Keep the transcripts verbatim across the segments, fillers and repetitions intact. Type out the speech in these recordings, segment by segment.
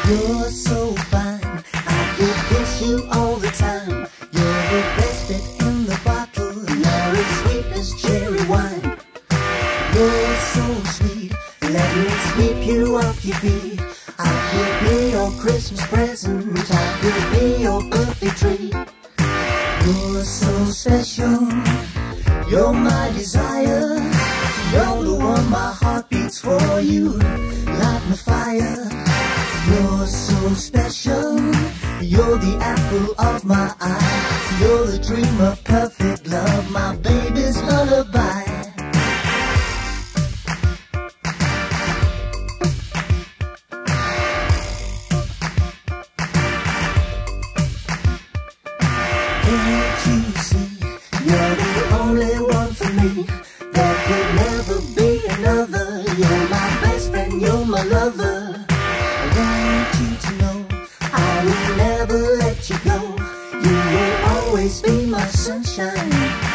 You're so fine, I could kiss you all the time. You're the best fit in the bottle. You're as sweet as cherry wine. You're so sweet, let me sweep you off your feet. I could be your Christmas present, I could be your birthday treat. You're so special, you're my desire. You're the one my heart beats for you, like my fire. You're so special, you're the apple of my eye. You're the dream of perfect love, my baby's lullaby. Can't you see, you're the only one for me. There could never be another. You're my best friend, you're my lover. I want you to know I will never let you go. You will always be my sunshine.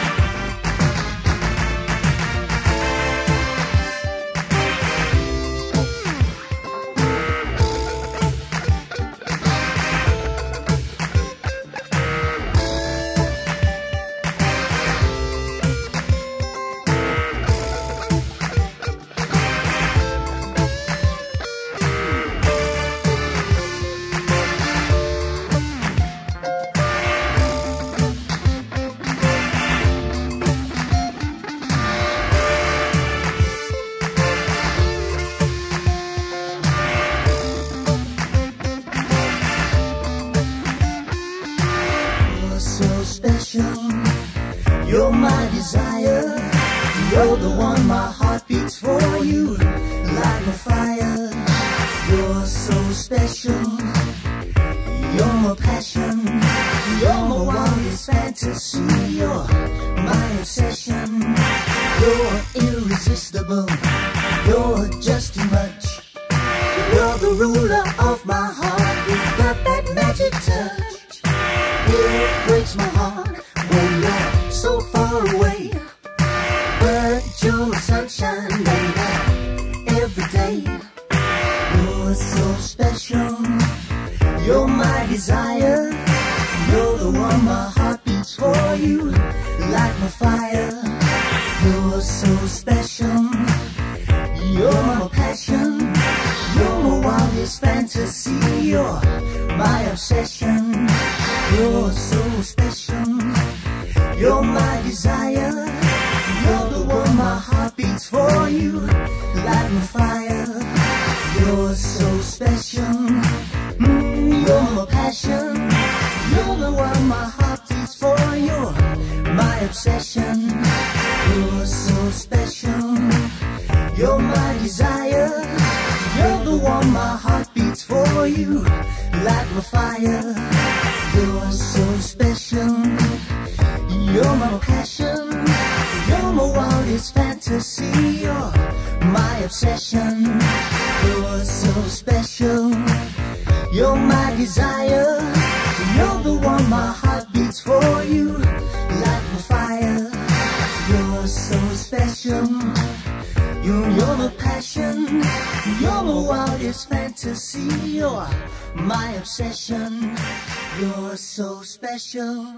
You're my desire. You're the one my heart beats for you, like a fire. You're so special. You're my passion. You're my wildest fantasy. You're my obsession. You're irresistible. You're just too much. You're the ruler of my heart. You've got that magic touch. It breaks my heart when you're so far away, but you're my sunshine, baby, every day. You're so special, you're my desire. You're the one my heart beats for you, like my fire. You're so special, you're my passion. You're my wildest fantasy. You're my obsession. You're so special. You're my desire. You're the one my heart beats for you, like my fire. You're so special. Mm, you're my passion. You're the one my heart beats for. You're my obsession. You're so special. You're my desire. You're the one my heart beats for you, like my fire. You're so special. You're my passion. You're my wildest fantasy. You're my obsession. You're so special. You're my desire. You're the one my heart beats for you, like my fire. You're so special. You're, you're my passion. You're my wildest fantasy. You're my obsession. You're so special.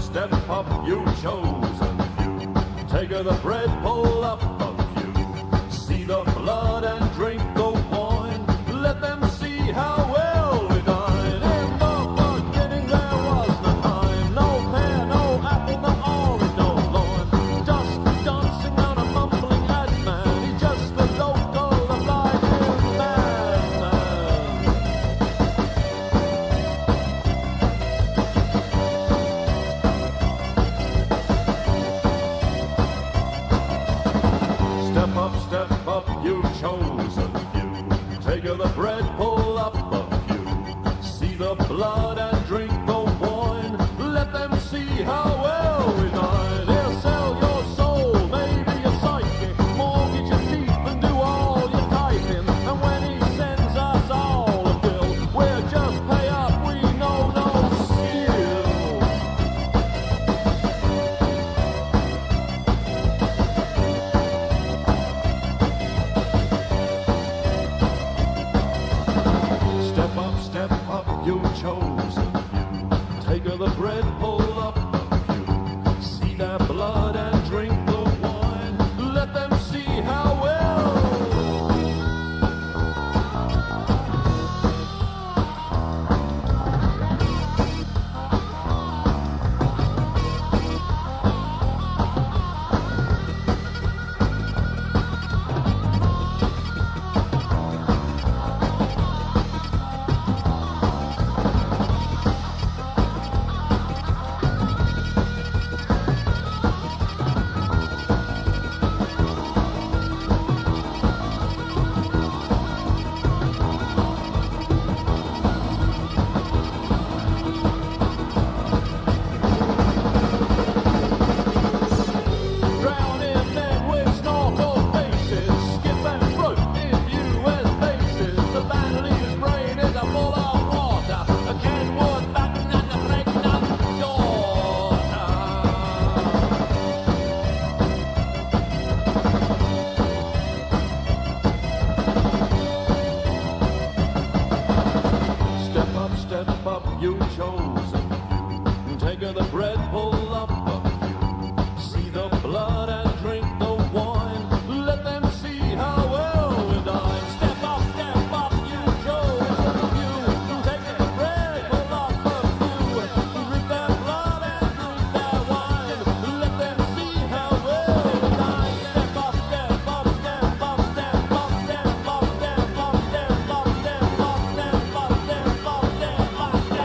step up, you chosen few. Take of the bread, pull up a few. See the blood and drink the wine. Let them see how well we dine. In the beginning there was no time, no pear, no apple, no orange, no loin. Just dancing on a mumbling madman. He's just a local, a blinding madman. Step up, step up, you chosen few. Take of the bread, pull up a few. See the blood and drink the wine. Let them see how well we dine. He'll sell your soul, maybe your psyche. Mortgage your teeth and do all your typing. And when he sends us all a bill, we'll just pay up, we know no skill. Step up, step up, you chosen few. Take of the bread, pull up a few. See their blood and drink the wine. Let them see how well. Drowning men with snorkel faces, skip and float in U S bases. The band leader's brain is a full of water. A Kenwood button and a pregnant daughter. Step up, step up, you chosen few. Take of the bread, pull up a few. See the blood and drink the wine. Let them see how well we dine. Step up, step up, you chosen few. Take of the bread, pull up a few. Drink their blood and drink their wine. Let them see how well we dine. Step up, step up, step up, step up, step up, step up, step up, step up, step up, step up, step up, step up, step up.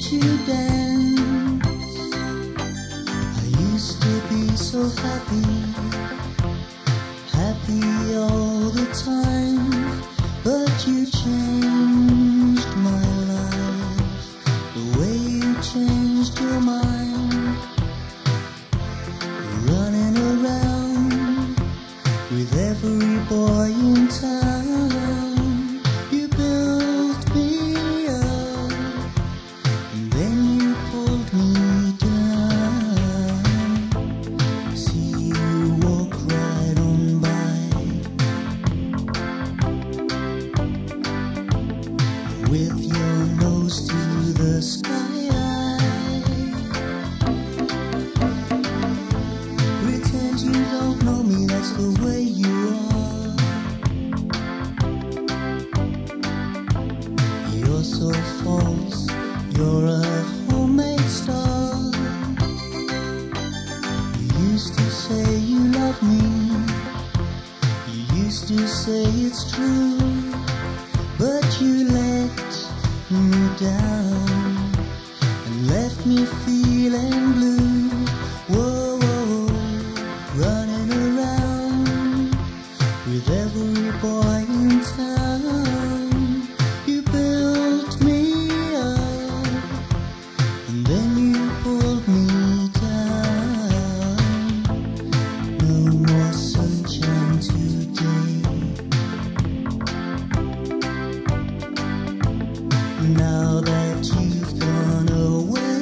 to dance. I used to be so happy, happy all the time, but you changed my life, the way you changed your mind, running around with every boy in town. You built me up, and then you pulled me down. See you walk right on by, with your nose to the sky. Pretend you don't know me, that's the way you are. You're so false, you're a homemade star. You used to say you love me, you used to say it's true, but you let me down and left me feeling blue. Whoa, whoa, running around with every boy in town. You built me up, and then you pulled me down. No more sunshine today. Now that you've gone away,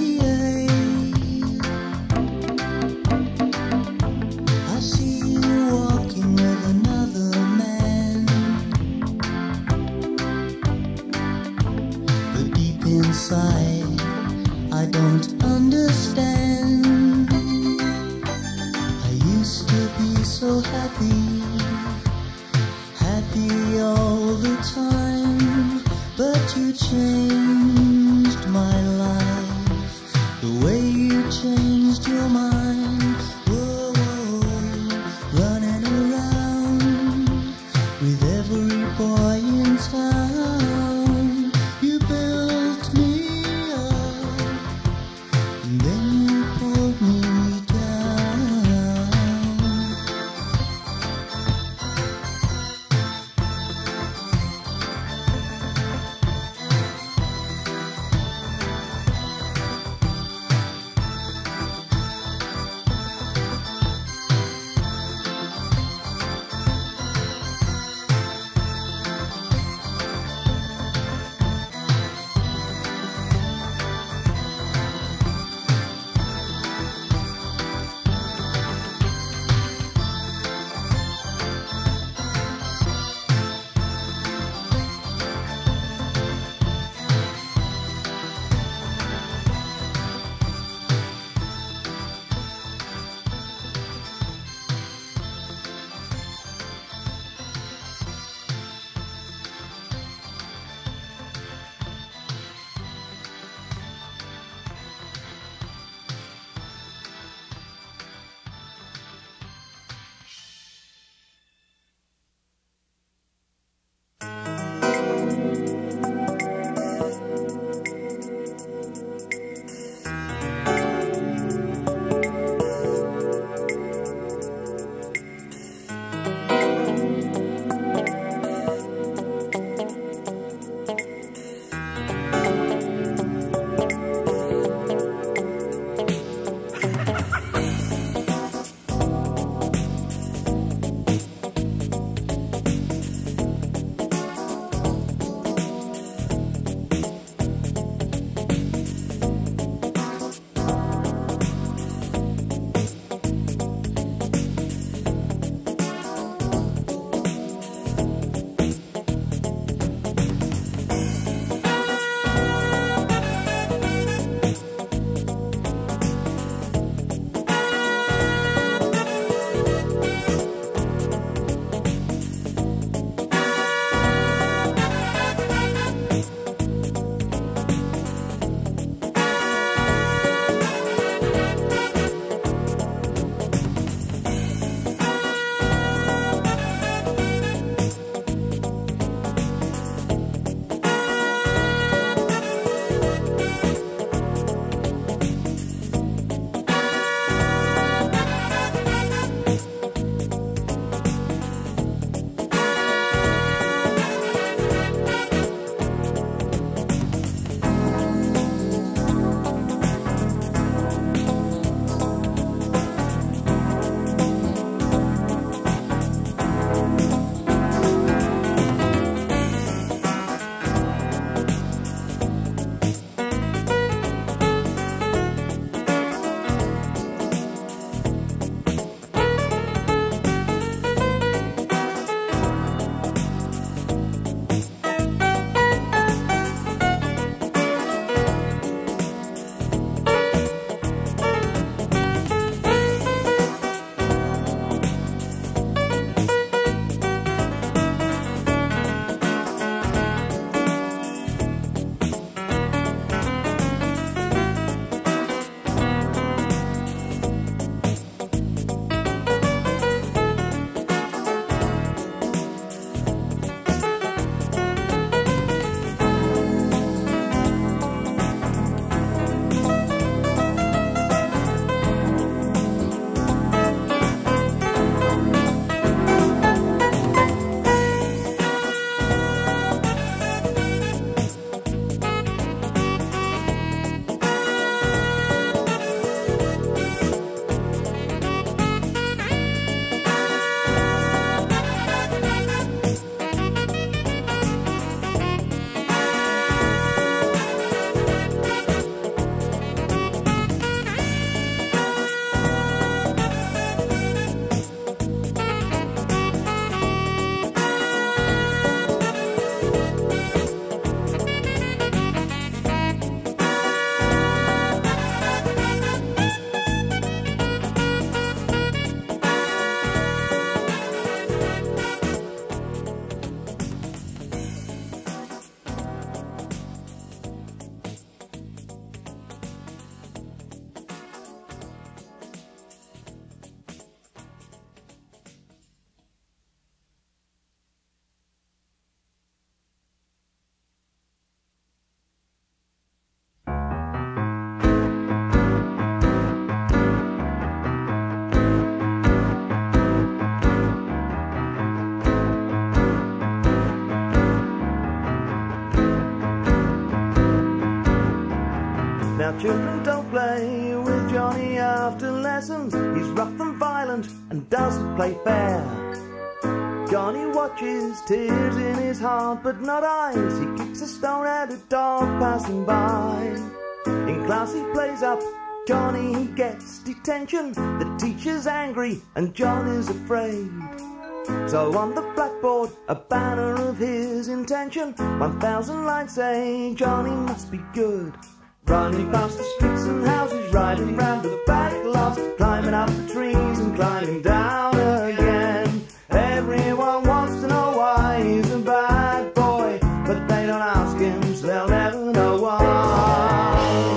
I see you walking with another man, but deep inside I don't understand. I used to be so happy, happy all the time, but you changed my life, the way you changed your mind. Whoa, whoa, running around with every boy in town. You built me up, and then you pulled me down. Now children don't play with Johnny after lessons. He's rough and violent and doesn't play fair. Johnny watches, tears in his heart but not eyes. He kicks a stone at a dog passing by. In class he plays up, Johnny he gets detention. The teacher's angry and John is afraid. So on the blackboard a banner of his intention. One thousand lines say Johnny must be good. Running past the streets and houses, riding round the back lots, climbing up the trees and climbing down again. Everyone wants to know why he's a bad boy, but they don't ask him, so they'll never know why.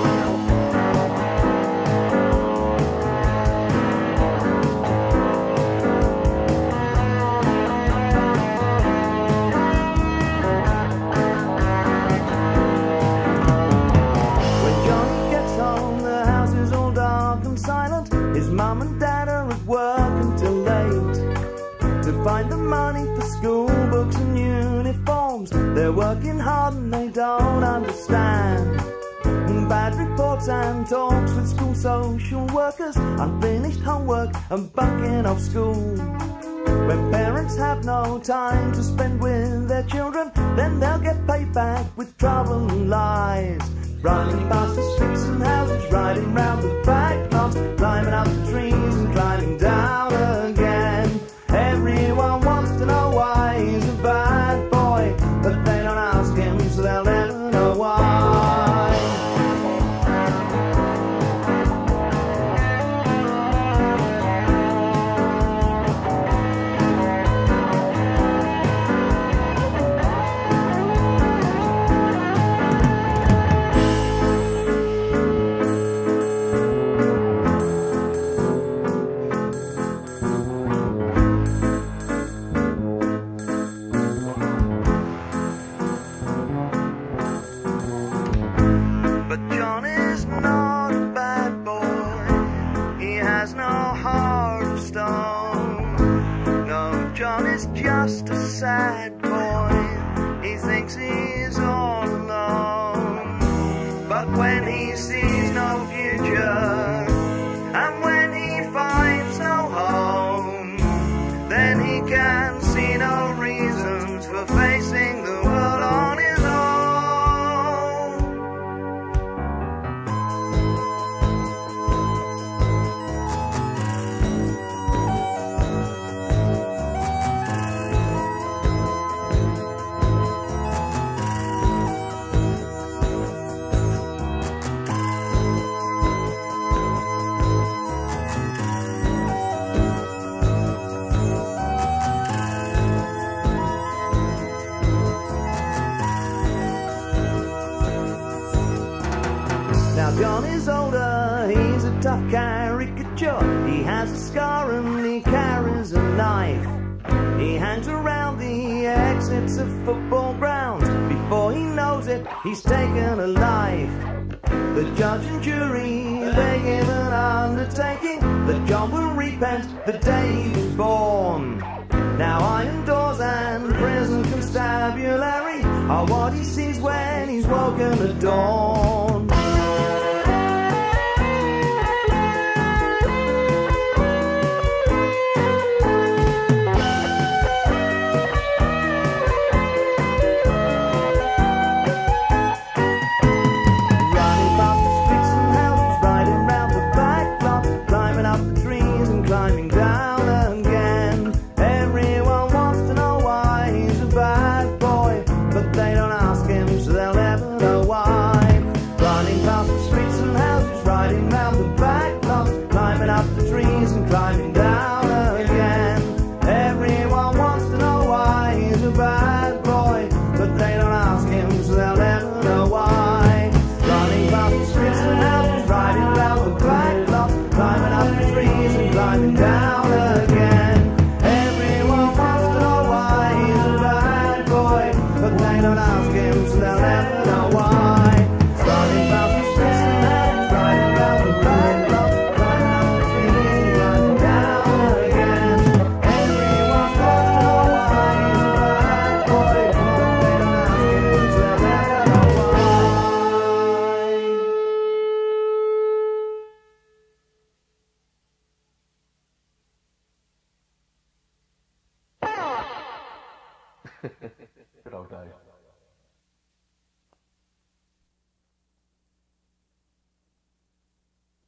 When Johnny gets home, the house is all dark and silent. His mum and dad are at work until late to find the money for school books and uniforms. They're working hard and they don't understand. And bad reports and talks with school social workers, unfinished homework and bunking off school. When parents have no time to spend with their children, then they'll get paid back with trouble and lies. Running past the streets and houses, riding round the back lots, climbing up the trees and climbing down again. Everyone wants to know why he's a bad boy, but they don't ask him, so they'll never know why. But John is not a bad boy. He has no heart of stone. No, John is just a sad boy. He thinks he's all alone. But when he sees no future, and when he finds no home, then he can see no reasons for facing the world on his own. Now John is older, he's a tough caricature. He has a scar and he carries a knife. He hangs around the exits of football grounds. Before he knows it, he's taken a life. The judge and jury, they give an undertaking that John will repent the day he was born. Now iron doors and prison constabulary are what he sees when he's woken at dawn. Climbing down again. Everyone wants to know why he's a bad boy, but they don't ask him, so they'll never know why. Good old days.